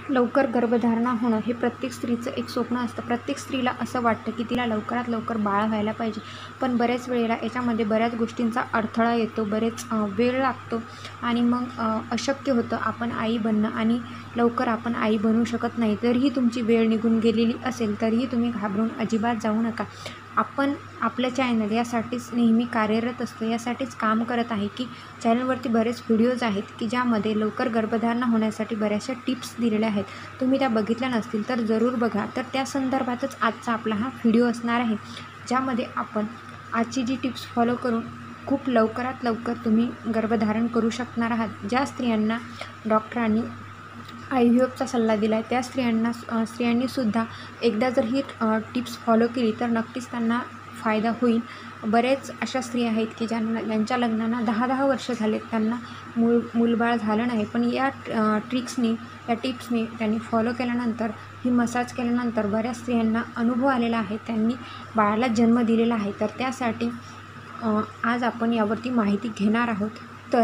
लवकर गर्भधारणा होणं हे प्रत्येक स्त्रीचं एक स्वप्न असतं. प्रत्येक स्त्रीला असं वाटतं की तिला लवकरात लवकर बाळ व्हायला पाहिजे, पण बऱ्याच वेळेला याच्यामध्ये बऱ्याच गोष्टींचा अडथळा येतो, बरेच वेळ लागतो आणि मग अशक्य होतं आपण आई बनणं आणि लवकर आपण आई बनू शकत नाही. तरीही तुमची वेळ निघून गेलेली असेल तरीही तुम्ही घाबरून अजिबात जाऊ नका. आपण आपलं चॅनल यासाठीच नेहमी कार्यरत असतो, यासाठीच काम करत आहे की चॅनलवरती बरेच व्हिडिओज आहेत की ज्यामध्ये लवकर गर्भधारणा होण्यासाठी बऱ्याचशा टिप्स दिलेल्या आहेत. तुम्ही त्या बघितल्या नसतील तर जरूर बघा. तर त्या संदर्भातच आजचा आपला हा व्हिडिओ असणार आहे, ज्यामध्ये आपण आजची जी टिप्स फॉलो करून खूप लवकरात लवकर तुम्ही गर्भधारण करू शकणार आहात. ज्या स्त्रियांना डॉक्टरांनी IVFचा सल्ला दिला आहे त्या स्त्रियांनीसुद्धा एकदा जर ही टिप्स फॉलो केली तर नक्कीच त्यांना फायदा होईल. बरेच अशा स्त्रिया आहेत की ज्यांच्या लग्नांना 10-10 वर्ष झालेत, त्यांना मूलबाळ झालं नाही, पण या टिप्सनी त्यांनी फॉलो केल्यानंतर, ही मसाज केल्यानंतर बऱ्याच स्त्रियांना अनुभव आलेला आहे, त्यांनी बाळाला जन्म दिलेला आहे. तर त्यासाठी आज आपण यावरती माहिती घेणार आहोत.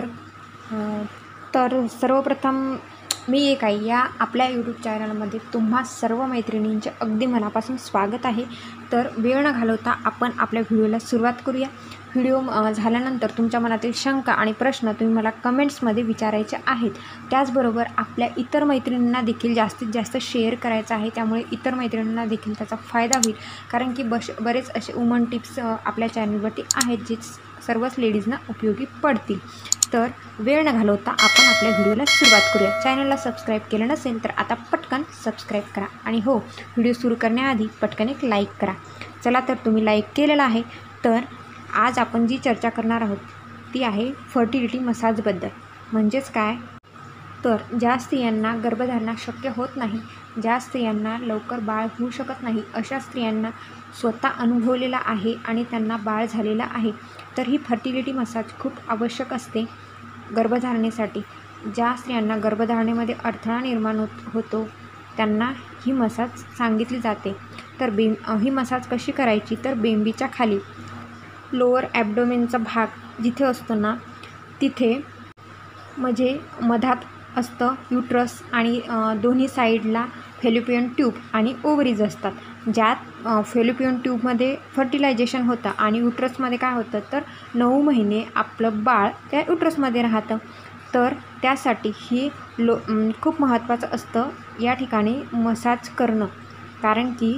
तर सर्वप्रथम मी एक आहे या आपल्या यूट्यूब चॅनलमध्ये तुम्हा सर्व मैत्रिणींचे अगदी मनापासून स्वागत आहे. तर वेळ न घालवता आपण आपल्या व्हिडिओला सुरुवात करूया. व्हिडिओ झाल्यानंतर तुमच्या मनातील शंका आणि प्रश्न तुम्ही मला कमेंट्समध्ये विचारायचे आहेत. त्याचबरोबर आपल्या इतर मैत्रिणींना देखील जास्तीत जास्त शेअर करायचं आहे, त्यामुळे इतर मैत्रिणींना देखील त्याचा फायदा होईल. कारण की बरेच असे वुमन टिप्स आपल्या चॅनलवरती आहेत जे सर्वच लेडीजना उपयोगी पडतील. तर वेळ न घालवता आपण आपल्या व्हिडिओला सुरुवात करूया. चॅनलला सबस्क्राईब केलं नसेल तर आता पटकन सबस्क्राईब करा आणि हो, व्हिडिओ सुरू करण्याआधी पटकन एक लाईक करा. चला, तर तुम्ही लाईक केलेलं आहे. तर आज आपण जी चर्चा करणार आहोत ती आहे फर्टिलिटी मसाजबद्दल. म्हणजेच काय, तर ज्या स्त्रियांना गर्भधारणा शक्य होत नाही, ज्या स्त्रियांना लवकर बाळ होऊ शकत नाही, अशा स्त्रियांना स्वतः अनुभवलेला आहे आणि त्यांना बाळ झालेलं आहे. तर ही फर्टिलिटी मसाज खूप आवश्यक असते गर्भधारणेसाठी. ज्या स्त्रियांना गर्भधारणेमध्ये अडथळा निर्माण होतो त्यांना ही मसाज सांगितली जाते. तर ही मसाज कशी करायची, तर बेंबीच्या खाली लोअर ॲबडोमेनचा भाग जिथे असतो ना, तिथे म्हणजे मधात असतं युट्रस आणि दोन्ही साईडला फेलोपियन ट्यूब आणि ओव्हरीज असतात. ज्यात फेलोपियन ट्यूबमध्ये फर्टिलायझेशन होतं आणि युट्रसमध्ये काय होतं, तर 9 महिने आपलं बाळ त्या युट्रसमध्ये राहतं. तर त्यासाठी ही खूप महत्त्वाचं असतं या ठिकाणी मसाज करणं. कारण की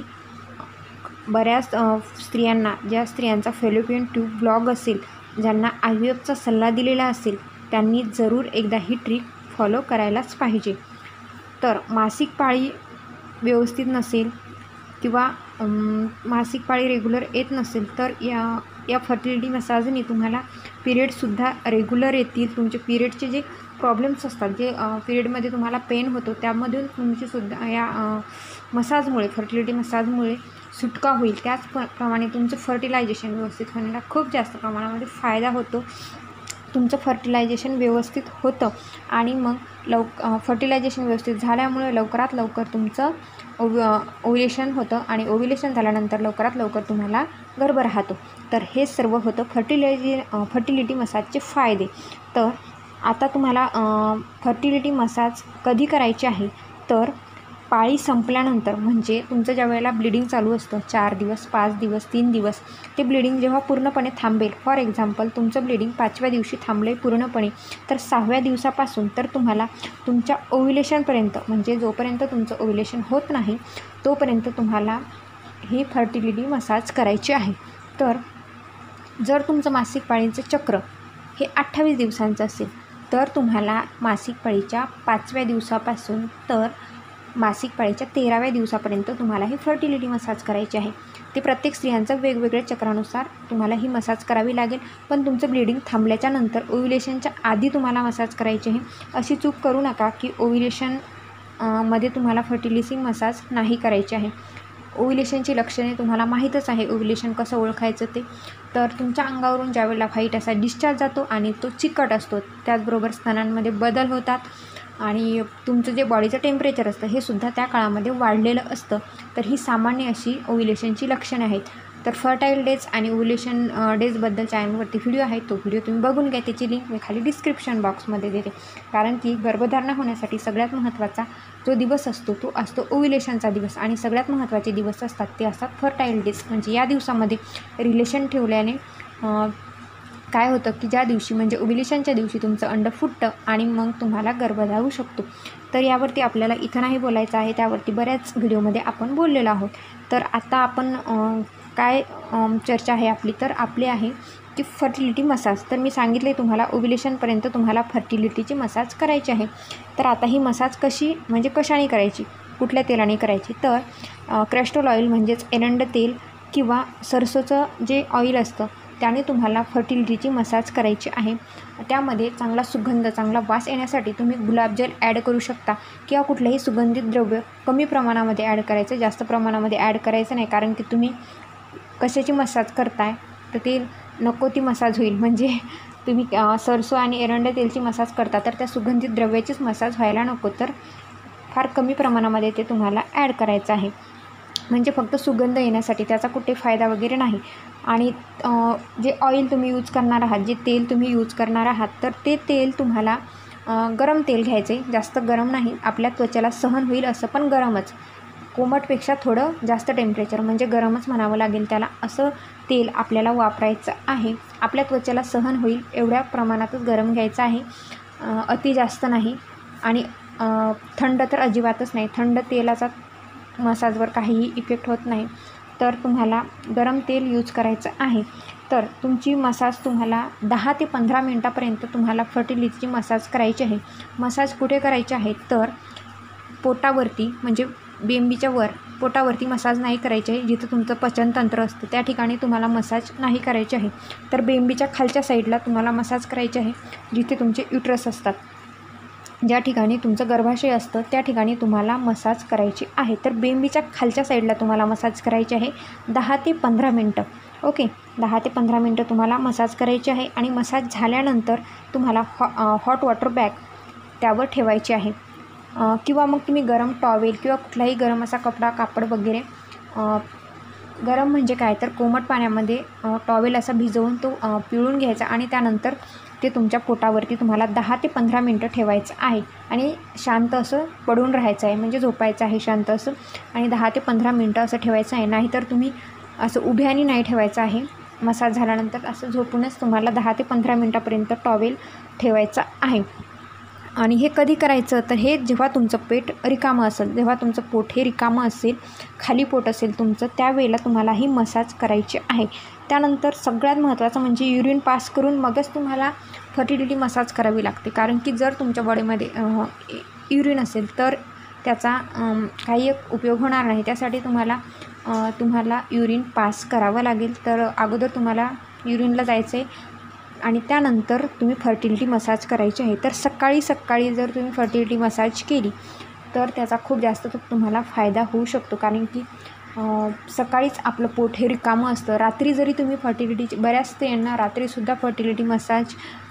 बऱ्याच स्त्रियांना, ज्या स्त्रियांचा फेलोपियन ट्यूब ब्लॉक असेल, ज्यांना IVFचा सल्ला दिलेला असेल, त्यांनी जरूर एकदा ही ट्रिक फॉलो करायलाच पाहिजे. तर मासिक पाळी व्यवस्थित नसेल किंवा मासिक पाळी रेग्युलर येत नसेल तर या फर्टिलिटी मसाजने तुम्हाला पिरियडसुद्धा रेग्युलर येतील. तुमचे पिरियडचे जे प्रॉब्लेम्स असतात, जे पिरियडमध्ये तुम्हाला पेन होतो, त्यामधून तुमचीसुद्धा या मसाजमुळे, फर्टिलिटी मसाजमुळे सुटका होईल. त्याचप्रमाणे तुमचं फर्टिलायझेशन व्यवस्थित होण्याला खूप जास्त प्रमाणामध्ये फायदा होतो. तुमचं फर्टिलायझेशन व्यवस्थित होतं आणि मग फर्टिलायझेशन व्यवस्थित झाल्यामुळे लवकरात लवकर तुमचं ओव्युलेशन होतं आणि ओव्युलेशन झाल्यानंतर लवकरात लवकर तुम्हाला गर्भ राहतो. तर हे सर्व होतं फर्टिलिटी मसाजचे फायदे. तर आता तुम्हाला फर्टिलिटी मसाज कधी करायची आहे, तर पाळी संपल्यानंतर, म्हणजे तुमचं ज्या वेळेला ब्लिडिंग चालू असतं 4 दिवस, 5 दिवस, 3 दिवस, ते ब्लिडिंग जेव्हा पूर्णपणे थांबेल, फॉर एक्झाम्पल तुमचं ब्लिडिंग 5व्या दिवशी थांबलं आहे पूर्णपणे, तर 6व्या दिवसापासून तर तुम्हाला तुमच्या ओव्युलेशनपर्यंत, म्हणजे जोपर्यंत तुमचं ओव्युलेशन होत नाही तोपर्यंत तुम्हाला ही फर्टिलिटी मसाज करायची आहे. तर जर तुमचं मासिक पाळीचं चक्र हे 28 दिवसांचं असेल तर तुम्हाला मासिक पाळीच्या 5व्या दिवसापासून तर मासिक पाळीच्या 13व्या दिवसापर्यंत तुम्हाला ही फर्टिलिटी मसाज करायची आहे. ते प्रत्येक स्त्रियांचं वेगवेगळ्या चक्रानुसार तुम्हाला ही मसाज करावी लागेल. पण तुमचं ब्लिडिंग थांबल्याच्या नंतर ओव्युलेशनच्या आधी तुम्हाला मसाज करायची आहे. अशी चूक करू नका की ओव्युलेशन मध्ये तुम्हाला फर्टिलिटी मसाज नाही करायची आहे. ओव्युलेशनची लक्षणे तुम्हाला माहीतच आहे, ओव्युलेशन कसं ओळखायचं ते. तर तुमच्या अंगावरून ज्यावेळेला व्हाईट असा डिस्चार्ज जातो आणि तो चिकट असतो, त्याचबरोबर स्तनांमध्ये बदल होतात आणि तुमचं जे बॉडीचं टेम्परेचर असतं हे सुद्धा त्या काळामध्ये वाढलेलं असतं. तर ही सामान्य अशी ओव्युलेशनची लक्षणे आहेत. तर फर्टाईल डेज आणि ओव्युलेशन डेजबद्दल चॅनलवरती व्हिडिओ आहे, तो व्हिडिओ तुम्ही बघून घ्या. त्याची लिंक मी खाली डिस्क्रिप्शन बॉक्समध्ये देते. कारण की गर्भधारणा होण्यासाठी सगळ्यात महत्त्वाचा जो दिवस असतो तो असतो ओव्युलेशनचा दिवस, आणि सगळ्यात महत्त्वाचे दिवस असतात ते असतात फर्टाईल डेज. म्हणजे या दिवसामध्ये रिलेशन ठेवल्याने काय होतं की ज्या दिवशी म्हणजे ओव्युलेशनच्या दिवशी तुमचं अंड फुटतं आणि मग तुम्हाला गर्भधारणा होऊ शकतो. तर यावरती आपल्याला इथं नाही बोलायचं आहे, त्यावरती बऱ्याच व्हिडिओमध्ये आपण बोललेलो आहोत. तर आता आपण काय चर्चा आहे आपली, तर आपली आहे की फर्टिलिटी मसाज. तर मी सांगितले तुम्हाला ओव्युलेशनपर्यंत तुम्हाला फर्टिलिटीची मसाज करायची आहे. तर आता ही मसाज कशाने करायची, कुठल्या तेलाने करायची, तर क्रस्टोल ऑइल म्हणजेच एरंड तेल किंवा सरसोचं जे ऑइल असतं त्याने तुम्हाला फर्टिलिटीची मसाज करायची आहे. त्यामध्ये चांगला सुगंध, चांगला वास येण्यासाठी तुम्ही गुलाबजल ॲड करू शकता किंवा कुठलंही सुगंधित द्रव्य कमी प्रमाणामध्ये ॲड करायचं, जास्त प्रमाणामध्ये ॲड करायचं नाही. कारण की तुम्ही कशाची मसाज करताय तर ते नको ती मसाज होईल. म्हणजे तुम्ही सरसो आणि एरंड तेलची मसाज करता तर त्या सुगंधित द्रव्याचीच मसाज व्हायला नको. तर फार कमी प्रमाणामध्ये ते तुम्हाला ॲड करायचं आहे, म्हणजे फक्त सुगंध येण्यासाठी, त्याचा कुठे फायदा वगैरे नाही. आणि जे ऑइल तुम्ही यूज करणार आहात, जे तेल तुम्ही यूज करणार आहात, तर ते तेल तुम्हाला गरम तेल घ्यायचं आहे, जास्त गरम नाही, आपल्या त्वचेला सहन होईल असं पण गरमच, कोमटपेक्षा थोडं जास्त टेम्परेचर म्हणजे गरमच म्हणावं लागेल त्याला, असं तेल आपल्याला वापरायचं आहे. आपल्या त्वचेला सहन होईल एवढ्या प्रमाणातच गरम घ्यायचं आहे, अति जास्त नाही. आणि थंड तर अजिबातच नाही, थंड तेलाचा मसाजवर काहीही इफेक्ट होत नाही. तर तुम्हाला गरम तेल यूज करायचं आहे. तर तुमची मसाज तुम्हाला 10 ते 15 मिनटापर्यंत तुम्हाला फर्टिलिटीची मसाज करायची आहे. मसाज कुठे करायची आहे, तर पोटावरती, म्हणजे बेंबीच्या वर, पोटावरती मसाज नाही करायची आहे. जिथं तुमचं पचनतंत्र असतं त्या ठिकाणी तुम्हाला मसाज नाही करायची आहे. तर बेंबीच्या खालच्या साईडला तुम्हाला मसाज करायची आहे, जिथे तुमचे युट्रस असतात, ज्या ठिकाणी तुमचं गर्भाशय असतं त्या ठिकाणी तुम्हाला मसाज करायची आहे. तर बेंबीच्या खालच्या साईडला तुम्हाला मसाज करायची आहे 10 ते 15 मिनटं. ओके, 10 ते 15 मिनटं तुम्हाला मसाज करायची आहे. आणि मसाज झाल्यानंतर तुम्हाला हॉट वॉटर बॅग त्यावर ठेवायची आहे, किंवा मग तुम्ही गरम टॉवेल किंवा कुठलाही गरम असा कपडा, कापड वगैरे, गरम म्हणजे काय तर कोमट पाण्यामध्ये टॉवेल असा भिजवून तो पिळून घ्यायचा आणि त्यानंतर ते तुमच्या पोटावरती तुम्हाला 10 ते 15 मिनटं ठेवायचं आहे. आणि शांत असं पडून राहायचं आहे, म्हणजे झोपायचं आहे शांत असं, आणि 10 ते 15 मिनटं असं ठेवायचं आहे. नाहीतर तुम्ही असं उभ्याने नाही ठेवायचं आहे. मसाज झाल्यानंतर असं झोपूनच तुम्हाला 10 ते 15 मिनटापर्यंत टॉवेल ठेवायचं आहे. आणि हे कधी करायचं, तर हे जेव्हा तुमचं पेट रिकामं असेल, जेव्हा तुमचं पोट हे रिकामं असेल, खाली पोट असेल तुमचं, त्यावेळेला तुम्हाला ही मसाज करायची आहे. त्यानंतर सगळ्यात महत्त्वाचं म्हणजे युरिन पास करून मगच तुम्हाला फर्टिलिटी मसाज करावी लागते. कारण की जर तुमच्या बॉडीमध्ये युरिन असेल तर त्याचा काही एक उपयोग होणार नाही. त्यासाठी तुम्हाला युरिन पास करावं लागेल. तर अगोदर तुम्हाला युरिनला जायचं आहे आणि त्यानंतर तुम्ही फर्टिलिटी मसाज करायची आहे. तर सकाळी जर तुम्ही फर्टिलिटी मसाज केली तर त्याचा खूप जास्त तुम्हाला फायदा होऊ शकतो. कारण की सकाळीच आपलं पोट हे रिकामं असतं. रात्री जरी तुम्ही फर्टिलिटीची, बऱ्याच स्त्रियांना रात्रीसुद्धा फर्टिलिटी मसाज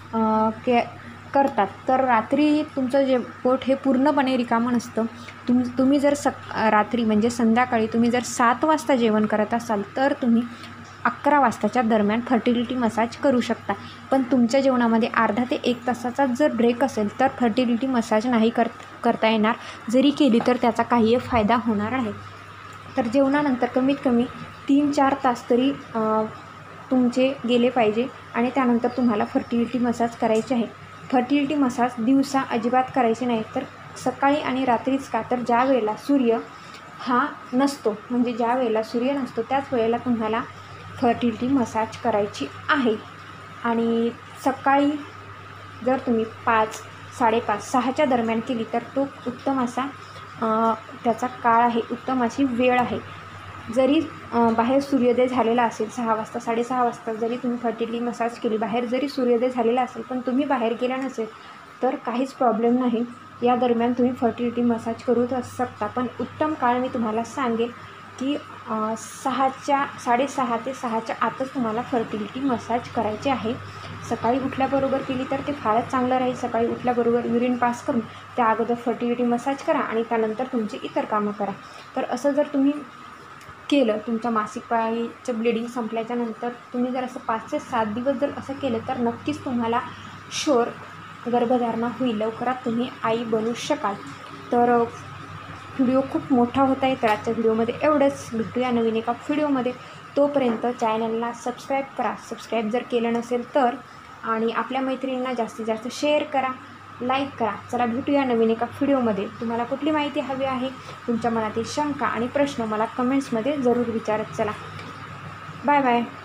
करतात, तर रात्री तुमचं जे पोट हे पूर्णपणे रिकामं नसतं. तुम्ही जर रात्री म्हणजे संध्याकाळी तुम्ही जर 7 वाजता जेवण करत असाल तर तुम्ही 11 वाजताच्या दरम्यान फर्टिलिटी मसाज करू शकता. पण तुमच्या जेवणामध्ये अर्धा ते 1 तासाचा जर ब्रेक असेल तर फर्टिलिटी मसाज नाही करता येणार. जरी केली तर त्याचा काही फायदा होणार नाही. तर जेवणानंतर कमीत कमी 3-4 तास तरी तुमचे गेले पाहिजे आणि त्यानंतर तुम्हाला फर्टिलिटी मसाज करायची आहे. फर्टिलिटी मसाज दिवसा अजिबात करायची नाही, तर सकाळी आणि रात्रीच का, तर ज्या वेळेला सूर्य हा नसतो, म्हणजे ज्या वेळेला सूर्य नसतो त्याच वेळेला तुम्हाला फर्टिलिटी मसाज करायची आहे. आणि सकाळी जर तुम्ही 5, 5:30, 6च्या दरम्यान केली तर तो उत्तम असा त्याचा काळ आहे, उत्तम अशी वेळ आहे. जरी बाहेर सूर्योदय झालेला असेल 6 वाजता, 6:30 वाजता जरी तुम्ही फर्टिलिटी मसाज केली, बाहेर जरी सूर्योदय झालेला असेल पण तुम्ही बाहेर गेला नसेल तर काहीच प्रॉब्लेम नाही. या दरम्यान तुम्ही फर्टिलिटी मसाज करू शकता. पण उत्तम काळ मी तुम्हाला सांगेल की 6:30 ते 6च्या आतच तुम्हाला फर्टिलिटी मसाज करायची आहे. सकाळी उठल्याबरोबर केली तर ते फारच चांगलं राहील. सकाळी उठल्याबरोबर युरिन पास करून त्या अगोदर फर्टिलिटी मसाज करा आणि त्यानंतर तुमची इतर कामं करा. तर असं जर तुम्ही केलं, तुमच्या मासिक पाळीचं ब्लिडिंग संपल्याच्या नंतर तुम्ही जर असं 5 ते 7 दिवस जर असं केलं तर नक्कीच तुम्हाला शुअर गर्भधारणा होईल, लवकरात तुम्ही आई बनू शकाल. तर व्हिडिओ खूप मोठा होत आहे, तर आजच्या व्हिडिओमध्ये एवढंच. भेटूया नवीन एका व्हिडिओमध्ये. तोपर्यंत चॅनलला सबस्क्राईब करा, सबस्क्राईब जर केलं नसेल तर, आणि आपल्या मैत्रिणींना जास्तीत जास्त शेअर करा, लाईक करा. चला भेटूया नवीन एका व्हिडिओमध्ये. तुम्हाला कुठली माहिती हवी आहे, तुमच्या मनातील शंका आणि प्रश्न मला कमेंट्समध्ये जरूर विचारत चला. Bye bye.